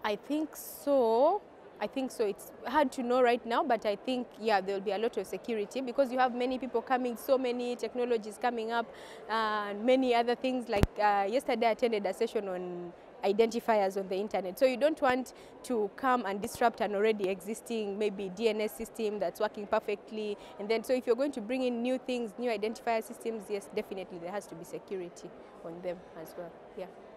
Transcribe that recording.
I think so. I think so. It's hard to know right now, but I think, yeah, there will be a lot of security because you have many people coming, so many technologies coming up, and many other things. Like yesterday I attended a session on identifiers on the internet. So you don't want to come and disrupt an already existing maybe DNS system that's working perfectly. And then, so if you're going to bring in new things, new identifier systems, yes, definitely there has to be security on them as well. Yeah.